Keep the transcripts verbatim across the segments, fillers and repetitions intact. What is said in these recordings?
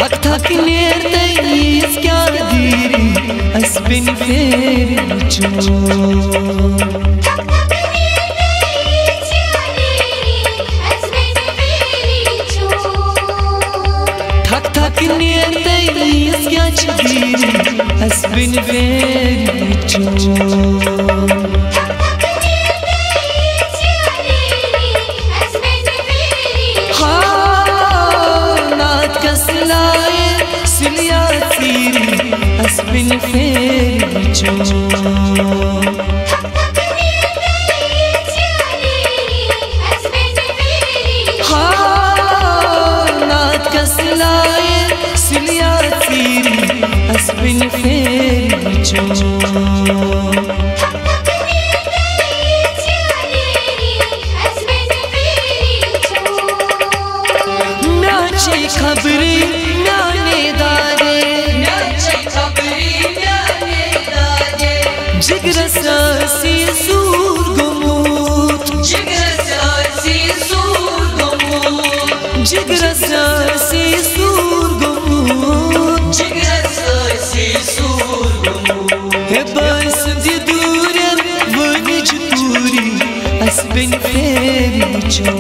थक थक नेर्तईस क्या दीरी अस्बिन फेरी चो थक थक नेर्तईस क्या दीरी अस्बिन फेरी चो अस्बिन फेरी चो नात कसलाए सिलिया तीरी अस्बिन फेरी चो म्याचे खबरी म्याने दारे जिगरसासी सूर गोमूत जिगरसासी सूर गोमूत जिगरसासी सूर गोमूत जिगरसासी सूर गोमूत हे बस दी दूर वनिज दूरी अस्बिन फेरी चो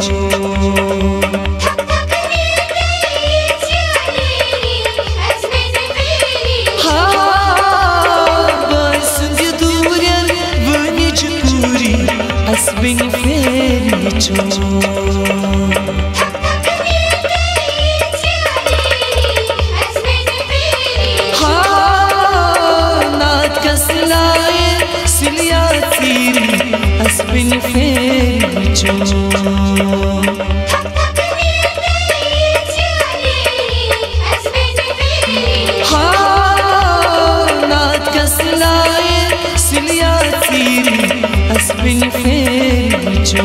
अस्बिन फेरी चो नात कसलाए सिलिया तीरी अस्बिन फेरी चो नात कसलाए सिलिया तीरी अस्बिन फेरी चो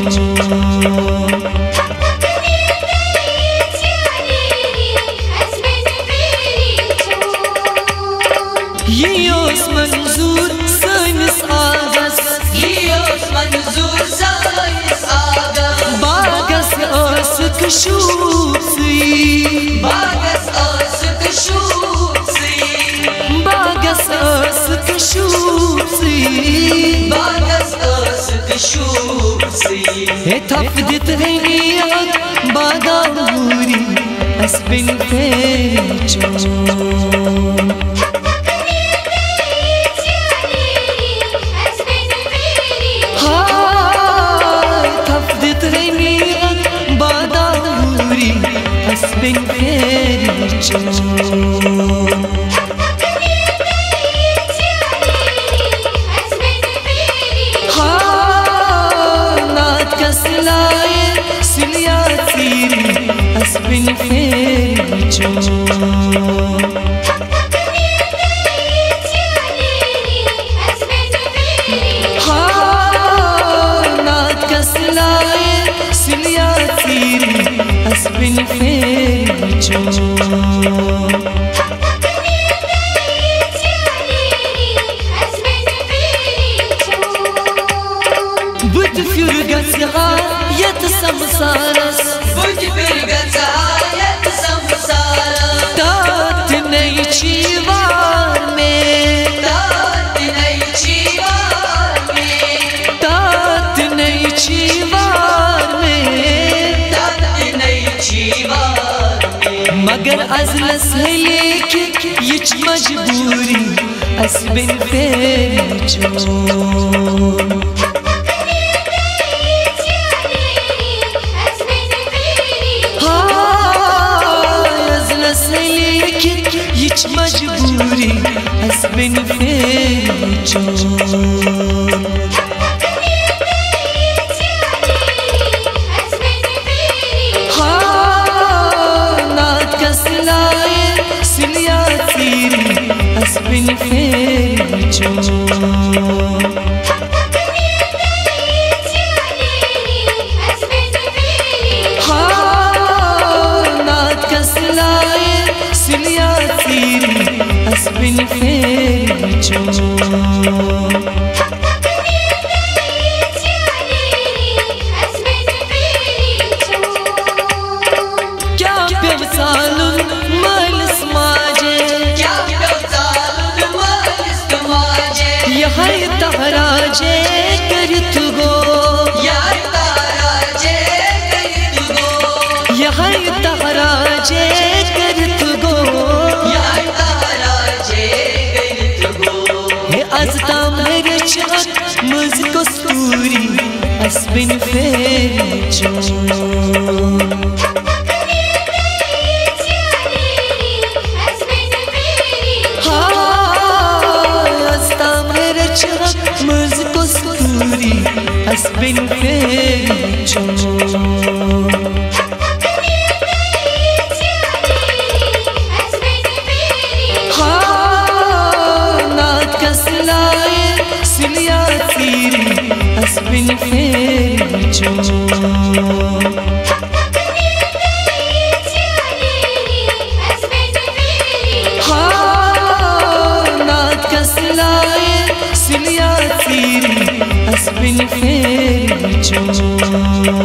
योस मंजूर साइंस आगस योस मंजूर साइंस आगस बागस आसक शूसी बागस आसक शूसी बागस आसक शूसी बागस आसक शूसी हे थफदत हैनियत बादामूरी अस्बिन फेरी चो अस्बिन फेरी चो नात कसलाए सिलिया तीरी अस्बिन फेरी चो नात कसलाए सिलिया तीरी अस्बिन फेरी चो बुत फिर गज़ा यत संसारस बुत फिर गज़ा यत संसारस तात नहीं चीवार में तात नहीं चीवार में तात नहीं चीवार में मगर अजलस है लेकिन यच मजबूरी अस्बिन फेरी चो अजलस है लेकिन यच मजबूरी अस्बिन फेरी चो सिलिया तीरी अस्बिन फेरी चो नात कसलाए सिलिया तीरी अस्बिन फेरी चो क्या व्यवसाय मालस जे करत गो यार तारा जे करत गो यहाँ तारा जे करत गो यार तारा जे करत गो हे अजता मेरे चाक मुझको सूरी अस्बिन फेरी चो मुझको सूरी अस्बिन फेरी चो हाँ नाथ कसलाए सिलिया तीरी अस्बिन फेरी चो अस्बिन फेरी चो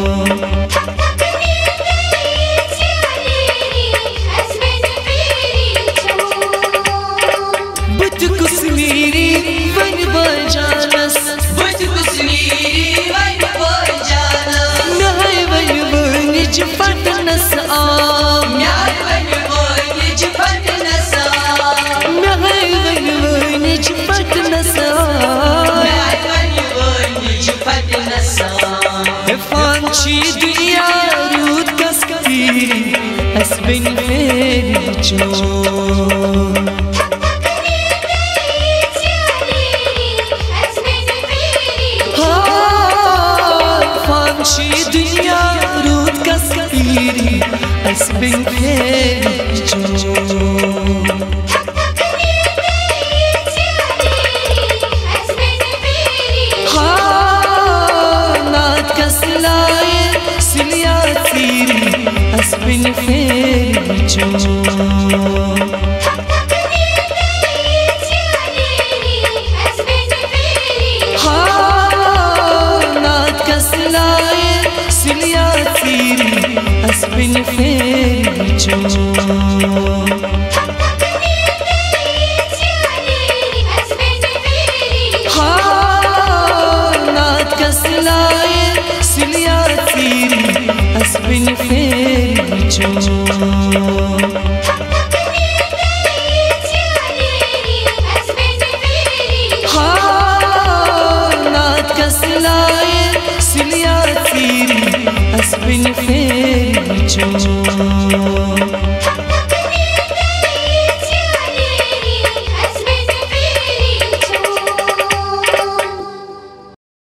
बुत कुसमीरी वन बजानस बुत कुसमीरी वन बजानस न्याय वन वनिज फटनस आम न्याय वन वनिज फटनस आम न्याय वन वनिज फटनस आम फांची दुनिया रूद कस्तीरी अस्बिन फेरी चो फांची दुनिया रूद कस्तीरी अस्बिन फेरी चो अस्बिन फेरी चो हाँ नाथ कसलाए सिलिया तीरी अस्बिन फेरी चो अस्बिन फेरी चो हाँ नाथ कसलाए सिलिया तीरी अस्बिन फेरी चो